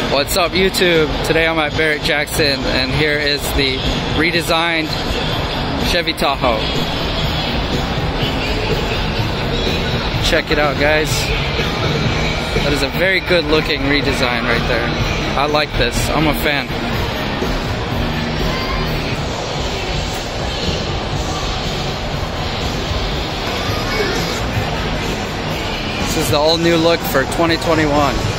What's up, YouTube? Today I'm at Barrett Jackson, and here is the redesigned Chevy Tahoe. Check it out, guys. That is a very good looking redesign right there. I like this. I'm a fan. This is the all new look for 2021.